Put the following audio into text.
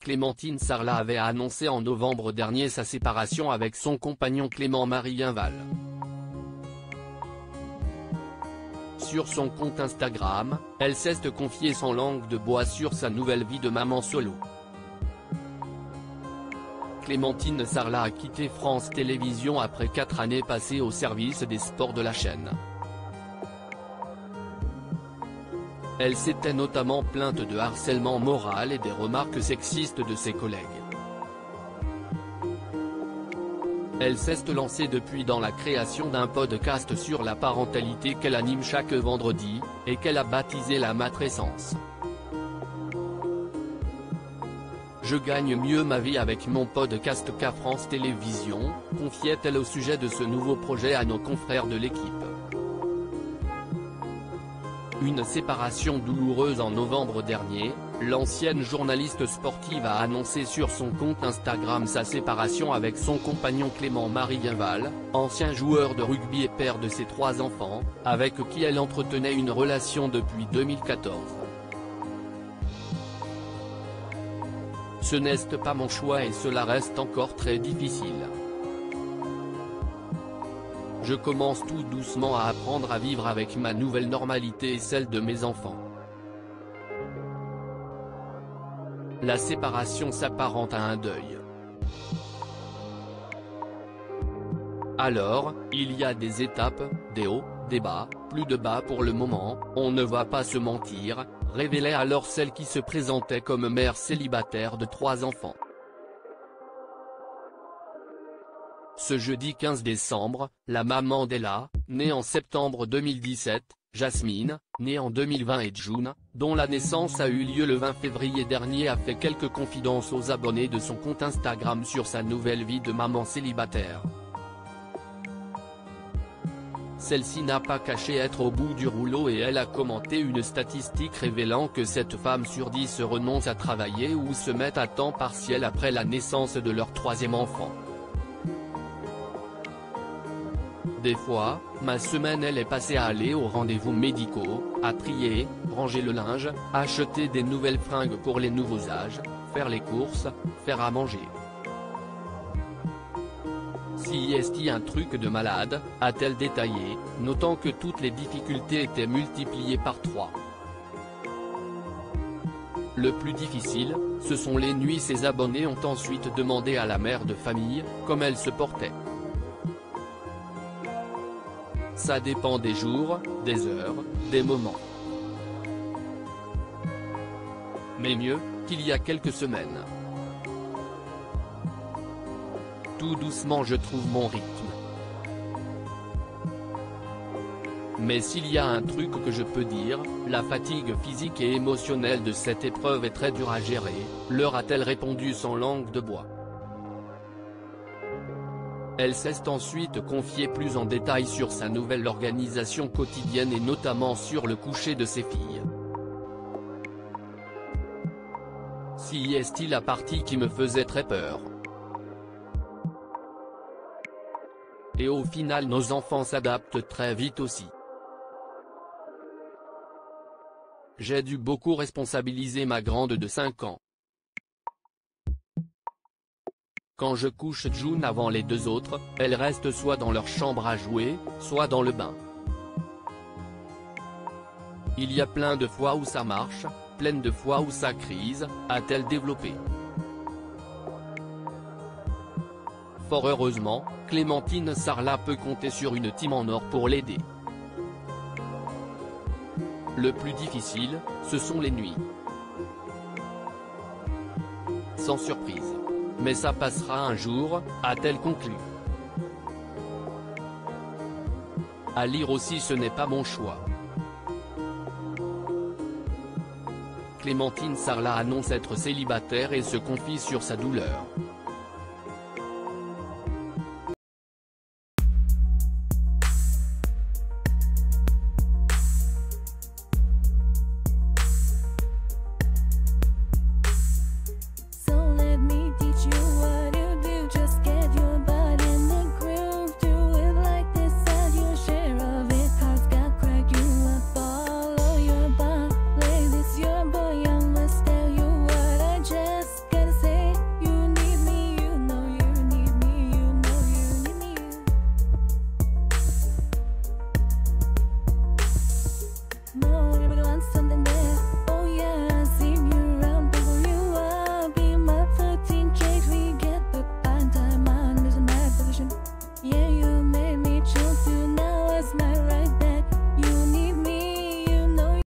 Clémentine Sarlat avait annoncé en novembre dernier sa séparation avec son compagnon Clément-Marie Guinval. Sur son compte Instagram, elle s'est confiée sans langue de bois sur sa nouvelle vie de maman solo. Clémentine Sarlat a quitté France Télévisions après 4 années passées au service des sports de la chaîne. Elle s'était notamment plainte de harcèlement moral et des remarques sexistes de ses collègues. Elle s'est lancée depuis dans la création d'un podcast sur la parentalité qu'elle anime chaque vendredi, et qu'elle a baptisé La Matrescence. Je gagne mieux ma vie avec mon podcast qu'à France Télévisions, confiait-elle au sujet de ce nouveau projet à nos confrères de l'équipe. Une séparation douloureuse en novembre dernier, l'ancienne journaliste sportive a annoncé sur son compte Instagram sa séparation avec son compagnon Clément-Marie Guinval, ancien joueur de rugby et père de ses 3 enfants, avec qui elle entretenait une relation depuis 2014. Ce n'est pas mon choix et cela reste encore très difficile. Je commence tout doucement à apprendre à vivre avec ma nouvelle normalité et celle de mes enfants. La séparation s'apparente à un deuil. Alors, il y a des étapes, des hauts, des bas, plus de bas pour le moment, on ne va pas se mentir, révélait alors celle qui se présentait comme mère célibataire de 3 enfants. Ce jeudi 15 décembre, la maman d'Ella, née en septembre 2017, Jasmine, née en 2020 et June, dont la naissance a eu lieu le 20 février dernier, a fait quelques confidences aux abonnés de son compte Instagram sur sa nouvelle vie de maman célibataire. Celle-ci n'a pas caché être au bout du rouleau et elle a commenté une statistique révélant que 7 femmes sur 10 renoncent à travailler ou se mettent à temps partiel après la naissance de leur 3e enfant. Des fois, ma semaine elle est passée à aller aux rendez-vous médicaux, à trier, ranger le linge, acheter des nouvelles fringues pour les nouveaux âges, faire les courses, faire à manger. Si est-il un truc de malade, a-t-elle détaillé, notant que toutes les difficultés étaient multipliées par 3. Le plus difficile, ce sont les nuits. Ses abonnés ont ensuite demandé à la mère de famille, comment elle se portait. Ça dépend des jours, des heures, des moments. Mais mieux qu'il y a quelques semaines. Tout doucement je trouve mon rythme. Mais s'il y a un truc que je peux dire, la fatigue physique et émotionnelle de cette épreuve est très dure à gérer, leur a-t-elle répondu sans langue de bois. Elle s'est ensuite confiée plus en détail sur sa nouvelle organisation quotidienne et notamment sur le coucher de ses filles. Si est-il la partie qui me faisait très peur. Et au final nos enfants s'adaptent très vite aussi. J'ai dû beaucoup responsabiliser ma grande de 5 ans. Quand je couche June avant les 2 autres, elles restent soit dans leur chambre à jouer, soit dans le bain. Il y a plein de fois où ça marche, plein de fois où ça crise, a-t-elle développé. Fort heureusement, Clémentine Sarlat peut compter sur une team en or pour l'aider. Le plus difficile, ce sont les nuits. Sans surprise. Mais ça passera un jour, a-t-elle conclu. À lire aussi ce n'est pas mon choix. Clémentine Sarlat annonce être célibataire et se confie sur sa douleur.